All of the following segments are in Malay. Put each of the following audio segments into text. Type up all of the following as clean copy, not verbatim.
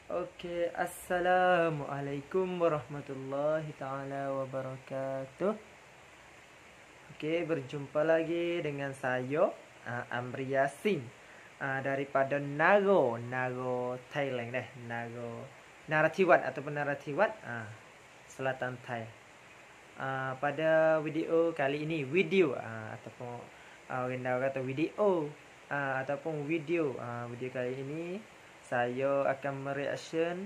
Oke, assalamualaikum warahmatullahi taala wabarakatuh. Oke, berjumpa lagi dengan saya Amri Yasin daripada Nago Thailand Nago Narathiwat ataupun Narathiwat Selatan Thai. Pada video kali ini ataupun orang kata video ataupun video kali ini saya akan mereaction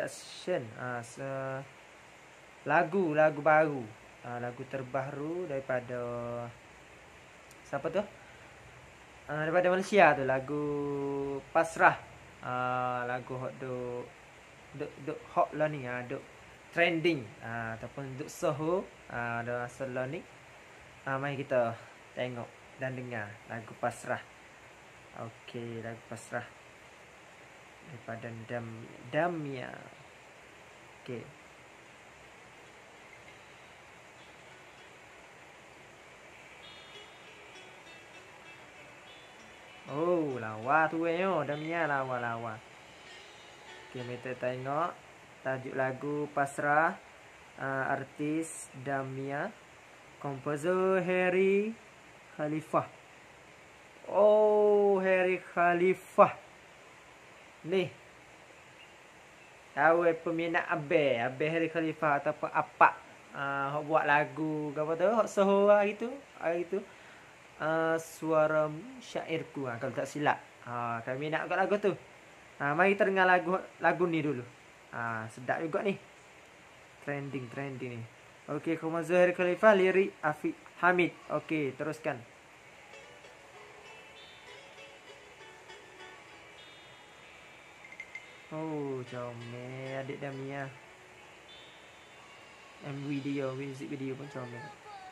lagu baru, lagu terbaru daripada siapa tu? Daripada Malaysia tu, lagu Pasrah. Lagu hot duk hot lah ni, duk trending ataupun duk soho dalam masa ni. Mari kita tengok dan dengar lagu Pasrah. Okey, lagu Pasrah daripada Damia. Okey. Oh, lawa tu Damia lawa. Okey, kita tengok tajuk lagu Pasrah, artis Damia, komposer Harry Khalifah. Oh, Harry Khalifah ni tahu peminat Abel Harry Khalifah ataupun apa buat lagu apa tu hot soho hari tu suara syairku kalau tak silap. Kami nak kat lagu tu. Mari kita dengar lagu ni dulu. Sedap juga ni, trending ni. Okey, komposer Harry Khalifah, lirik Afiq Hamid. Okey, teruskan. Oh, comel adik Damia. Music video pun comel.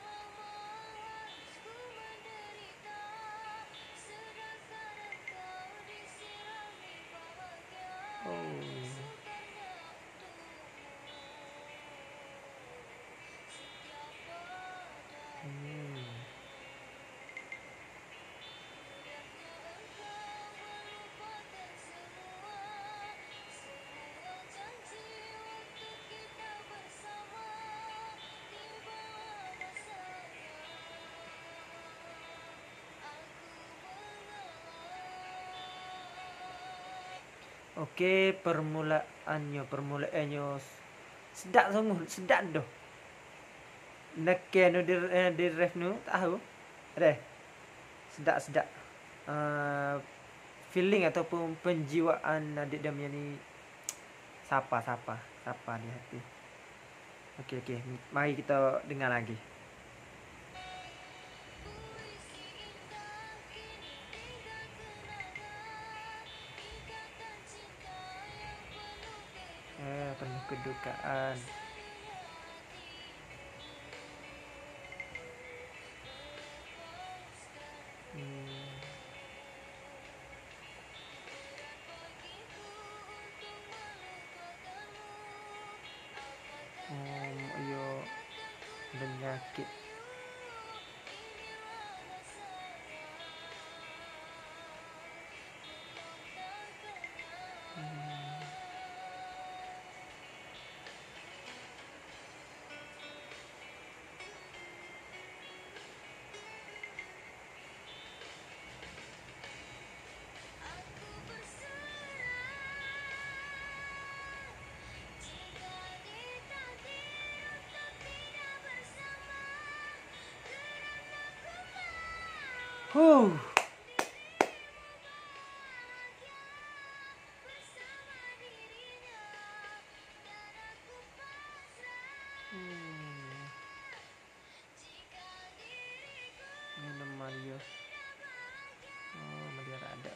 Okey, permulaannya sedap dah. Neken di ref nu tahu. Sedap. Feeling ataupun penjiwaan adik Damia ni sapa di hati. Okey, mari kita dengar lagi. Penuh kedukaan. Penyakit. Mario. Mario ada.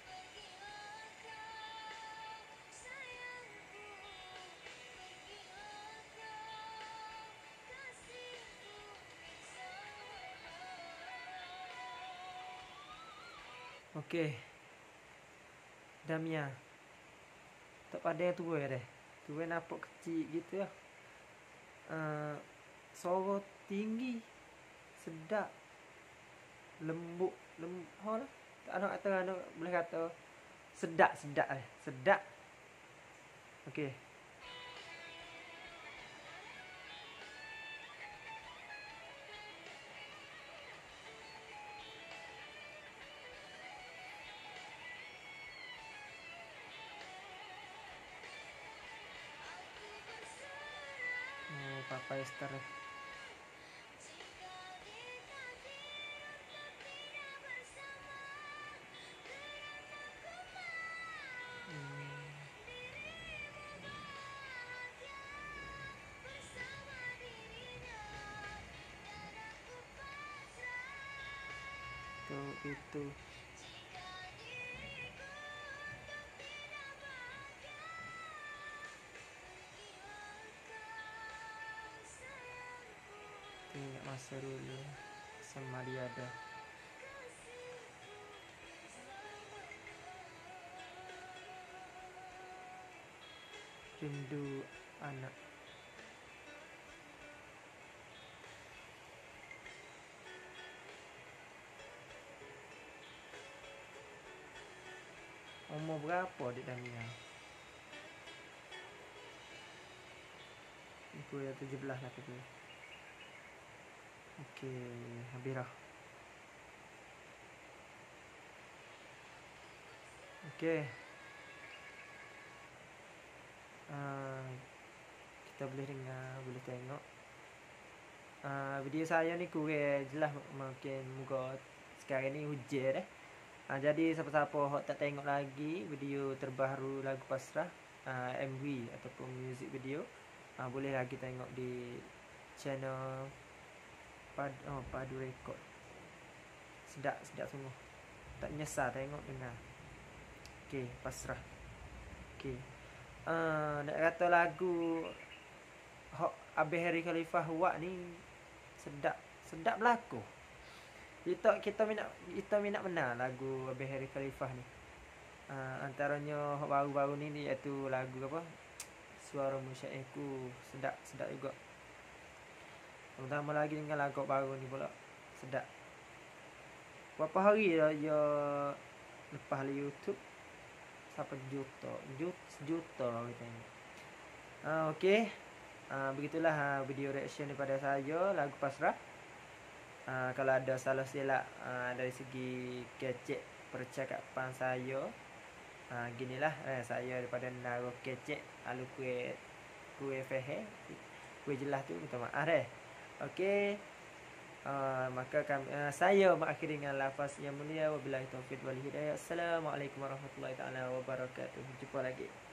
Okey. Damia. Tak pada tua deh. Tua nampak kecil gitu ya. Suara tinggi. Sedap. Lembut. Tak ada kata boleh kata sedap. Okey. Oh, Papa Esther. Itu. Ingat masa dulu sama dia ada. Rindu anak. Umur berapa Dik Dania? Aku ya 17 lah tu. Okey, habis dah. Okey. Kita boleh dengar, boleh tengok. Video saya ni kurang jelas, mungkin muka sekarang ni hujan dah. Jadi siapa-siapa tak tengok lagi video terbaru lagu Pasrah, MV ataupun music video, boleh lagi tengok di channel Padu Record. Sedap sungguh. Tak nyesal tengok dengar. Okey, Pasrah. Okey. Nak kata lagu hok Abih Hari Khalifah buat ni sedap berlaku. Kita minat benar lagu Abih Hari Khalifah ni. Antaranya baru-baru ni iaitu lagu apa? Suara Musyairku, sedap juga. Terutama lagi dengan lagu baru ni pula sedap. Berapa hari ya lepas di YouTube sampai sejuta katanya. Okey. Begitulah video reaction daripada saya lagu Pasrah. Kalau ada salah silap dari segi kecek percakapan saya, ginilah saya daripada naruh kecek lalu kue fehe kue jelas tu minta maaf deh. Okey. Maka saya mengakhiri dengan lafaz yang mulia, wabillahi taufik wal hidayah. Assalamualaikum warahmatullahi taala wabarakatuh. Jumpa lagi.